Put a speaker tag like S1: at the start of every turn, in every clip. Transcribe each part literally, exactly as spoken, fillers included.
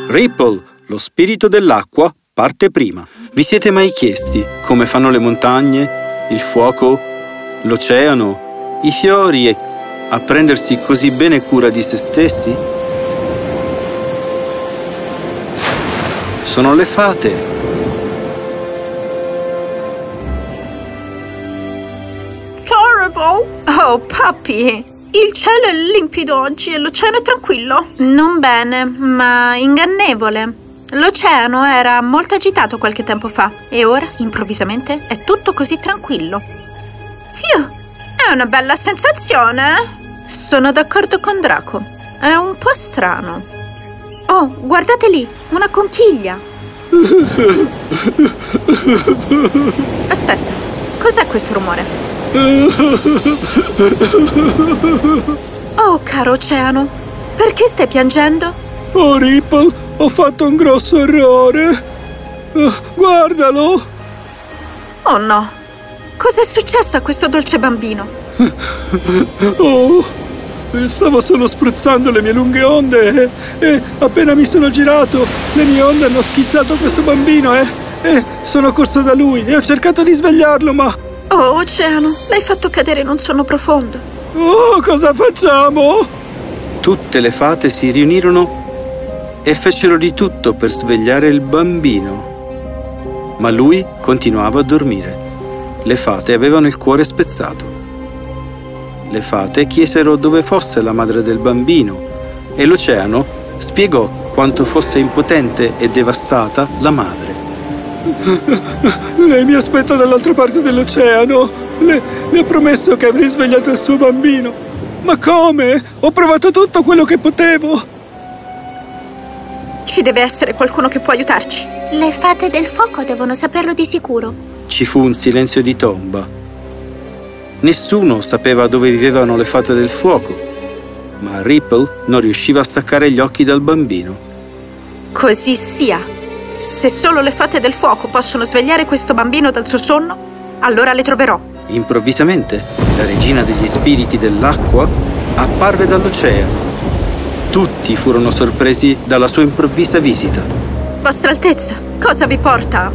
S1: Ripple, lo spirito dell'acqua, parte prima. Vi siete mai chiesti come fanno le montagne, il fuoco, l'oceano, i fiori a prendersi così bene cura di se stessi? Sono le fate.
S2: Ciao, Ripple. Oh, papi. Il cielo è limpido oggi e l'oceano è tranquillo. Non bene, ma ingannevole. L'oceano era molto agitato qualche tempo fa e ora, improvvisamente, è tutto così tranquillo. Fiu, è una bella sensazione. Sono d'accordo con Draco. È un po' strano. Oh, guardate lì, una conchiglia. Aspetta, cos'è questo rumore? Oh, caro oceano, perché stai piangendo?
S1: Oh, Ripple, ho fatto un grosso errore. Uh, guardalo.
S2: Oh no, cos'è successo a questo dolce bambino?
S1: Oh, stavo solo spruzzando le mie lunghe onde e, e appena mi sono girato, le mie onde hanno schizzato questo bambino e, e sono corso da lui e ho cercato di svegliarlo, ma...
S2: Oh, oceano, l'hai fatto cadere in un sonno profondo.
S1: Oh, cosa facciamo? Tutte le fate si riunirono e fecero di tutto per svegliare il bambino. Ma lui continuava a dormire. Le fate avevano il cuore spezzato. Le fate chiesero dove fosse la madre del bambino e l'oceano spiegò quanto fosse impotente e devastata la madre. Lei mi aspetta dall'altra parte dell'oceano. Le, le ho promesso che avrei svegliato il suo bambino. Ma come? Ho provato tutto quello che potevo.
S2: Ci deve essere qualcuno che può aiutarci.
S3: Le fate del fuoco devono saperlo di sicuro.
S1: Ci fu un silenzio di tomba. Nessuno sapeva dove vivevano le fate del fuoco, ma Ripple non riusciva a staccare gli occhi dal bambino.
S2: Così sia. Se solo le fate del fuoco possono svegliare questo bambino dal suo sonno, allora le troverò.
S1: Improvvisamente, la regina degli spiriti dell'acqua apparve dall'oceano. Tutti furono sorpresi dalla sua improvvisa visita.
S2: Vostra Altezza, cosa vi porta?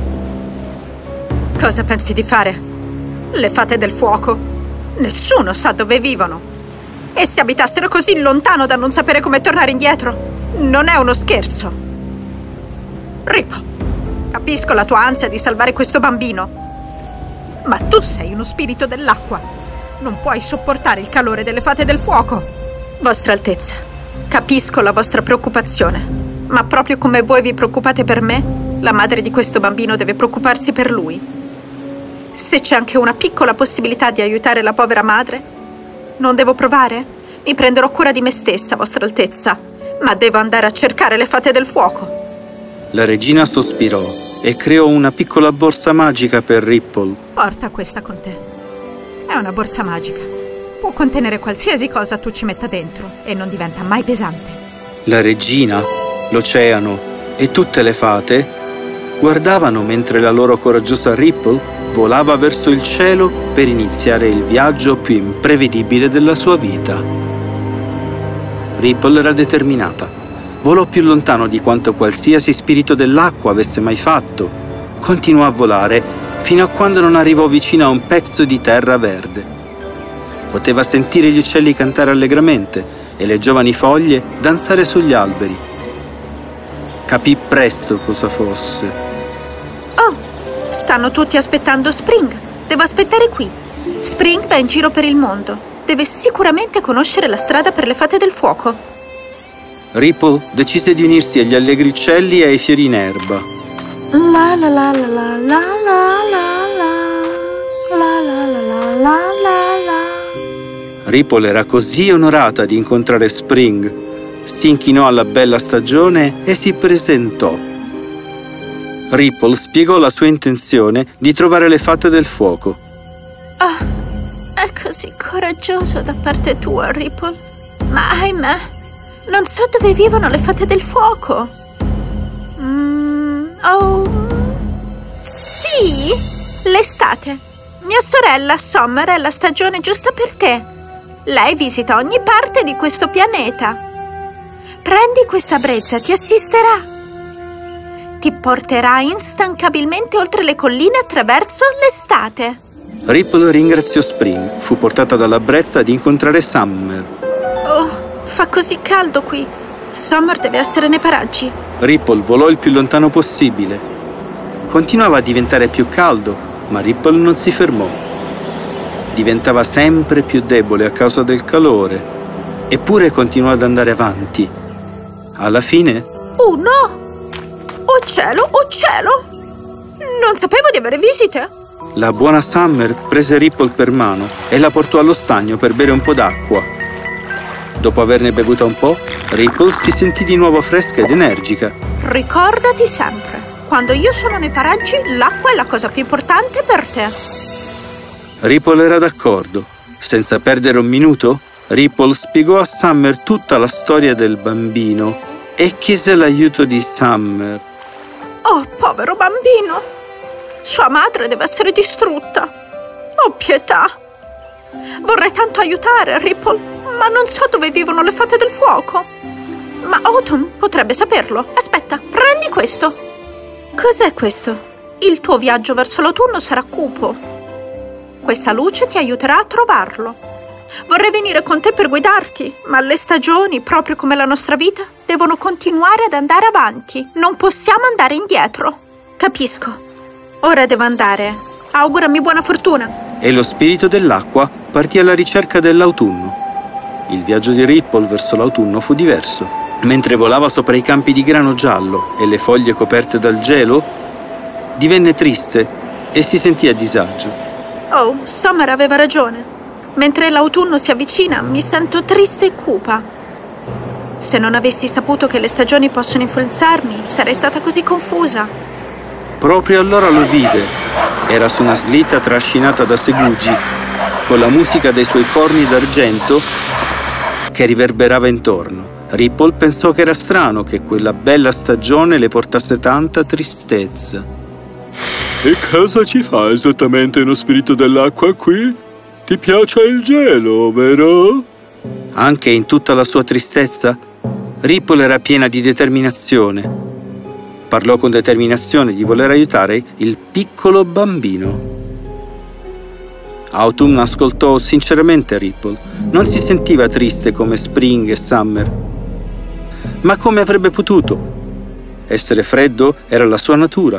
S2: Cosa pensi di fare? Le fate del fuoco? Nessuno sa dove vivono. E se abitassero così lontano da non sapere come tornare indietro? Non è uno scherzo. Ripple, capisco la tua ansia di salvare questo bambino, ma tu sei uno spirito dell'acqua. Non puoi sopportare il calore delle fate del fuoco. Vostra Altezza, capisco la vostra preoccupazione, ma proprio come voi vi preoccupate per me, la madre di questo bambino deve preoccuparsi per lui. Se c'è anche una piccola possibilità di aiutare la povera madre, non devo provare? Mi prenderò cura di me stessa, Vostra Altezza, ma devo andare a cercare le fate del fuoco.
S1: La regina sospirò e creò una piccola borsa magica per Ripple.
S2: Porta questa con te. È una borsa magica. Può contenere qualsiasi cosa tu ci metta dentro e non diventa mai pesante.
S1: La regina, l'oceano e tutte le fate guardavano mentre la loro coraggiosa Ripple volava verso il cielo per iniziare il viaggio più imprevedibile della sua vita. Ripple era determinata. Volò più lontano di quanto qualsiasi spirito dell'acqua avesse mai fatto. Continuò a volare fino a quando non arrivò vicino a un pezzo di terra verde. Poteva sentire gli uccelli cantare allegramente e le giovani foglie danzare sugli alberi. Capì presto cosa fosse.
S2: Oh, stanno tutti aspettando Spring. Devo aspettare qui. Spring va in giro per il mondo. Deve sicuramente conoscere la strada per le fate del fuoco.
S1: Ripple decise di unirsi agli allegri uccelli e ai fiori in erba.
S2: La la la la la la la la la la la la la la.
S1: Ripple era così onorata di incontrare Spring. Si inchinò alla bella stagione e si presentò. Ripple spiegò la sua intenzione di trovare le fate del fuoco.
S2: Ah, è così coraggioso da parte tua, Ripple. Ma ahimè, non so dove vivono le fate del fuoco. Mm, oh, sì, l'estate. Mia sorella Summer è la stagione giusta per te. Lei visita ogni parte di questo pianeta. Prendi questa brezza, ti assisterà. ti porterà instancabilmente oltre le colline attraverso l'estate.
S1: Ripple ringraziò Spring. Fu portata dalla brezza ad incontrare Summer.
S2: Oh, fa così caldo qui. Summer deve essere nei paraggi.
S1: Ripple volò il più lontano possibile. Continuava a diventare più caldo, ma Ripple non si fermò. Diventava sempre più debole a causa del calore, eppure continuò ad andare avanti. Alla fine...
S2: Oh no! Oh cielo, oh cielo! Non sapevo di avere visite!
S1: La buona Summer prese Ripple per mano e la portò allo stagno per bere un po' d'acqua. Dopo averne bevuta un po', Ripple si sentì di nuovo fresca ed energica.
S2: Ricordati sempre, quando io sono nei paraggi, l'acqua è la cosa più importante per te.
S1: Ripple era d'accordo. Senza perdere un minuto, Ripple spiegò a Summer tutta la storia del bambino e chiese l'aiuto di Summer.
S2: Oh, povero bambino! Sua madre deve essere distrutta. Oh, pietà! Vorrei tanto aiutare Ripple, ma non so dove vivono le fate del fuoco. Ma Autumn potrebbe saperlo. Aspetta, prendi questo. Cos'è questo? Il tuo viaggio verso l'autunno sarà cupo. Questa luce ti aiuterà a trovarlo. Vorrei venire con te per guidarti, ma le stagioni, proprio come la nostra vita, devono continuare ad andare avanti. Non possiamo andare indietro. Capisco. Ora devo andare. Augurami buona fortuna.
S1: E lo spirito dell'acqua partì alla ricerca dell'autunno. Il viaggio di Ripple verso l'autunno fu diverso. Mentre volava sopra i campi di grano giallo e le foglie coperte dal gelo, divenne triste e si sentì a disagio.
S2: Oh, Summer aveva ragione. Mentre l'autunno si avvicina, mi sento triste e cupa. Se non avessi saputo che le stagioni possono influenzarmi, sarei stata così confusa.
S1: Proprio allora lo vide. Era su una slitta trascinata da Segugi, con la musica dei suoi corni d'argento che riverberava intorno. Ripple pensò che era strano che quella bella stagione le portasse tanta tristezza.
S4: E cosa ci fa esattamente uno spirito dell'acqua qui? Ti piace il gelo, vero?
S1: Anche in tutta la sua tristezza, Ripple era piena di determinazione. Parlò con determinazione di voler aiutare il piccolo bambino. Autumn ascoltò sinceramente Ripple. Non si sentiva triste come Spring e Summer. Ma come avrebbe potuto? Essere freddo era la sua natura.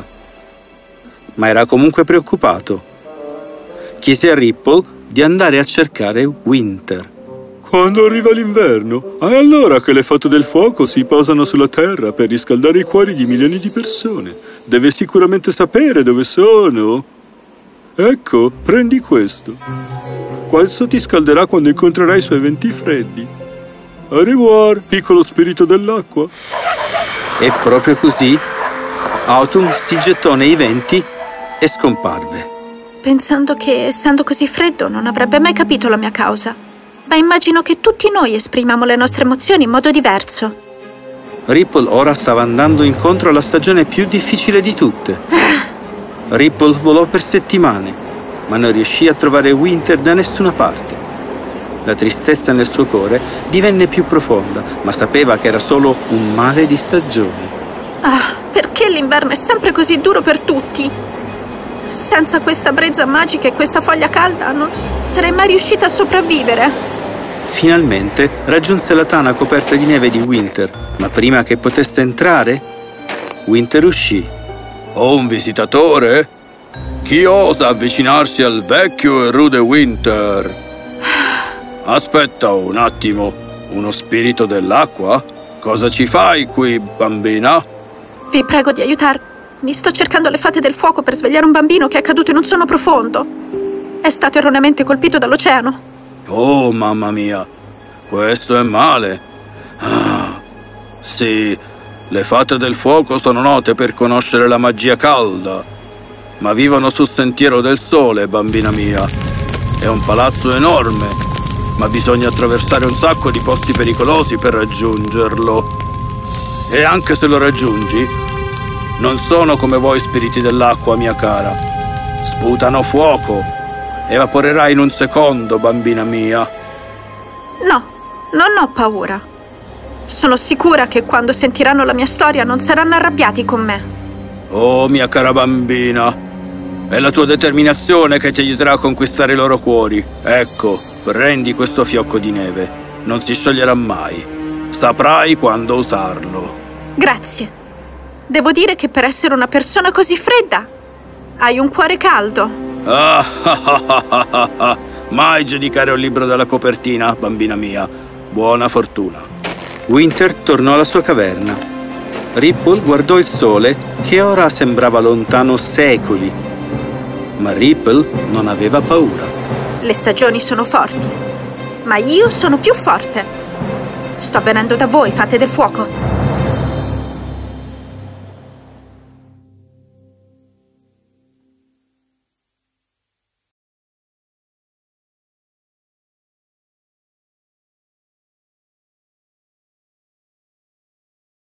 S1: Ma era comunque preoccupato. Chiese a Ripple di andare a cercare Winter.
S4: Quando arriva l'inverno, è allora che le fate del fuoco si posano sulla terra per riscaldare i cuori di milioni di persone. Deve sicuramente sapere dove sono. Ecco, prendi questo. Questo ti scalderà quando incontrerai i suoi venti freddi. Au revoir, piccolo spirito dell'acqua.
S1: E proprio così, Autumn si gettò nei venti e scomparve.
S2: Pensando che, essendo così freddo, non avrebbe mai capito la mia causa. Ma immagino che tutti noi esprimiamo le nostre emozioni in modo diverso.
S1: Ripple ora stava andando incontro alla stagione più difficile di tutte. Ripple volò per settimane, ma non riuscì a trovare Winter da nessuna parte. La tristezza nel suo cuore divenne più profonda, ma sapeva che era solo un male di stagione.
S2: Ah, perché l'inverno è sempre così duro per tutti? Senza questa brezza magica e questa foglia calda non sarei mai riuscita a sopravvivere.
S1: Finalmente raggiunse la tana coperta di neve di Winter, ma prima che potesse entrare, Winter uscì.
S5: Ho un visitatore? Chi osa avvicinarsi al vecchio e rude Winter? Aspetta un attimo, uno spirito dell'acqua? Cosa ci fai qui, bambina?
S2: Vi prego di aiutarmi. Mi sto cercando le fate del fuoco per svegliare un bambino che è caduto in un sonno profondo. È stato erroneamente colpito dall'oceano.
S5: Oh, mamma mia, questo è male. Ah, sì, le fate del fuoco sono note per conoscere la magia calda, ma vivono sul sentiero del sole, bambina mia. È un palazzo enorme, ma bisogna attraversare un sacco di posti pericolosi per raggiungerlo. E anche se lo raggiungi, non sono come voi spiriti dell'acqua, mia cara. Sputano fuoco. Evaporerai in un secondo, bambina mia.
S2: No, non ho paura. Sono sicura che quando sentiranno la mia storia non saranno arrabbiati con me.
S5: Oh, mia cara bambina, è la tua determinazione che ti aiuterà a conquistare i loro cuori. Ecco, prendi questo fiocco di neve. Non si scioglierà mai. Saprai quando usarlo.
S2: Grazie. Devo dire che per essere una persona così fredda, hai un cuore caldo.
S5: Ah, ah, ah, ah, ah, ah. Mai giudicare un libro dalla copertina, bambina mia. Buona fortuna.
S1: Winter tornò alla sua caverna. Ripple guardò il sole, che ora sembrava lontano secoli. Ma Ripple non aveva paura.
S2: Le stagioni sono forti, ma io sono più forte. Sto venendo da voi, fate del fuoco.